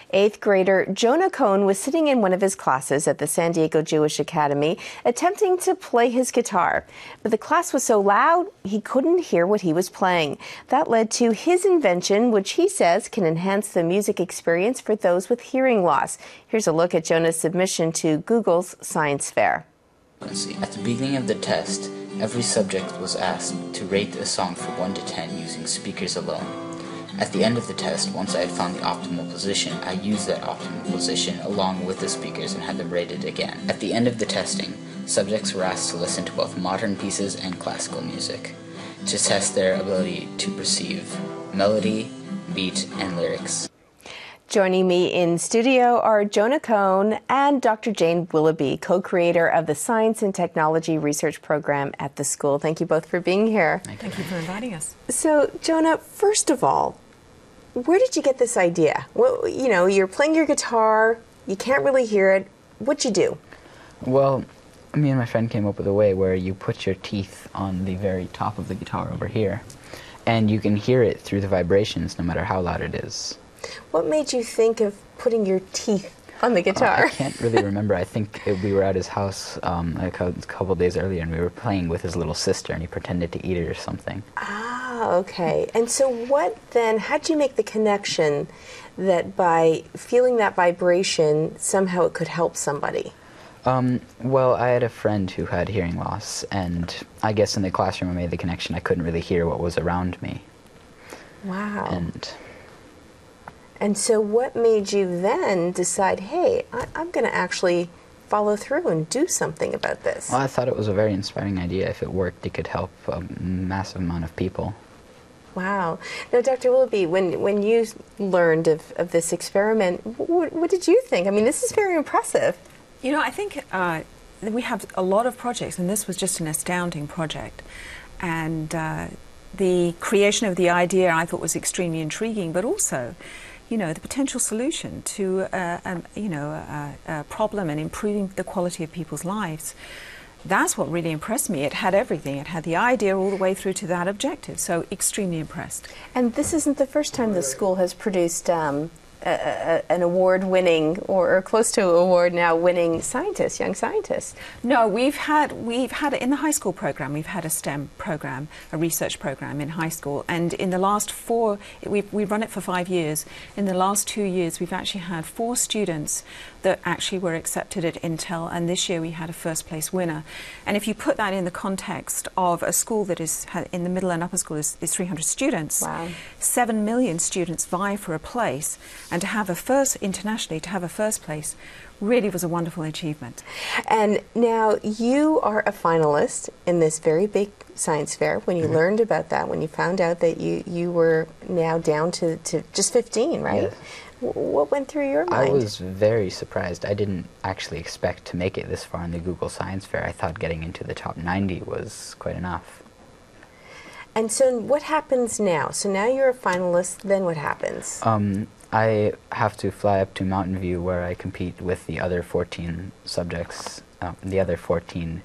Eighth grader Jonah Kohn was sitting in one of his classes at the San Diego Jewish Academy attempting to play his guitar. But the class was so loud, he couldn't hear what he was playing. That led to his invention, which he says can enhance the music experience for those with hearing loss. Here's a look at Jonah's submission to Google's science fair. At the beginning of the test, every subject was asked to rate a song from 1 to 10 using speakers alone. At the end of the test, once I had found the optimal position, I used that optimal position along with the speakers and had them rated again. At the end of the testing, subjects were asked to listen to both modern pieces and classical music to test their ability to perceive melody, beat, and lyrics. Joining me in studio are Jonah Kohn and Dr. Jane Willoughby, co-creator of the Science and Technology Research Program at the school. Thank you both for being here. Thank you for inviting us. So, Jonah, first of all, where did you get this idea? Well, you know, you're playing your guitar, you can't really hear it. What'd you do? Well, me and my friend came up with a way where you put your teeth on the very top of the guitar over here, and you can hear it through the vibrations no matter how loud it is. What made you think of putting your teeth on the guitar? I can't really remember. I think we were at his house a couple days earlier, and we were playing with his little sister, and he pretended to eat it or something. Ah, okay. And so what then, how'd you make the connection that by feeling that vibration, somehow it could help somebody? Well, I had a friend who had hearing loss, and I guess in the classroom I made the connection. I couldn't really hear what was around me. Wow. And so what made you then decide, hey, I'm going to actually follow through and do something about this? Well, I thought it was a very inspiring idea. If it worked, it could help a massive amount of people. Wow. Now, Dr. Willoughby, when you learned of this experiment, what did you think? I mean, this is very impressive. You know, I think we have a lot of projects, and this was just an astounding project. And the creation of the idea I thought was extremely intriguing, but also, you know, the potential solution to a problem and improving the quality of people's lives. That's what really impressed me. It had everything. It had the idea all the way through to that objective. So extremely impressed. And this isn't the first time the school has produced an award-winning or close to award now winning scientist, young scientist. No, we've had in the high school program, we've had a STEM program, a research program in high school, and in the last we've run it for 5 years. In the last 2 years, we've actually had 4 students that actually were accepted at Intel, and this year we had a first place winner. And if you put that in the context of a school that is in the middle and upper school is 300 students, wow. 7 million students vie for a place, and to have a internationally to have a first place really was a wonderful achievement. And now you are a finalist in this very big science fair. When you learned about that, when you found out that you were now down to just 15, right? Yes. What went through your mind? I was very surprised. I didn't actually expect to make it this far in the Google Science Fair. I thought getting into the top 90 was quite enough. And so what happens now? So now you're a finalist, then what happens? I have to fly up to Mountain View where I compete with the other 14 subjects, the other 14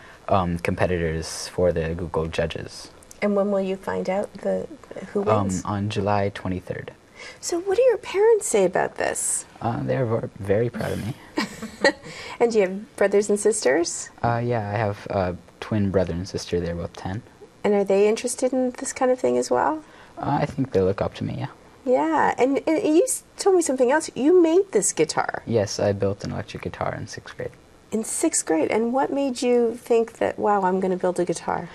competitors for the Google judges. And when will you find out who wins? On July 23rd. So what do your parents say about this? They're very proud of me. And do you have brothers and sisters? Yeah, I have a twin brother and sister. They're both 10. And are they interested in this kind of thing as well? I think they look up to me, yeah. Yeah, and you told me something else. You made this guitar. Yes, I built an electric guitar in 6th grade. In 6th grade, and what made you think that, wow, I'm going to build a guitar?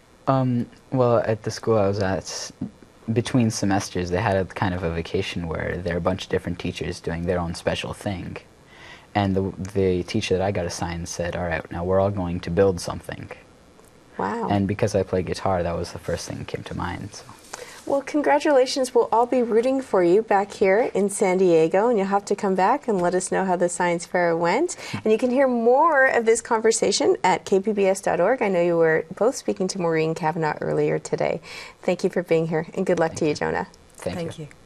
Well, at the school I was at, between semesters, they had a kind of a vacation where there are a bunch of different teachers doing their own special thing. And the teacher that I got assigned said, all right, now we're all going to build something. Wow. And because I play guitar, that was the first thing that came to mind. So. Well, congratulations. We'll all be rooting for you back here in San Diego, and you'll have to come back and let us know how the science fair went. And you can hear more of this conversation at kpbs.org. I know you were both speaking to Maureen Kavanaugh earlier today. Thank you for being here, and good luck to you, Jonah. Thank you. Thank you.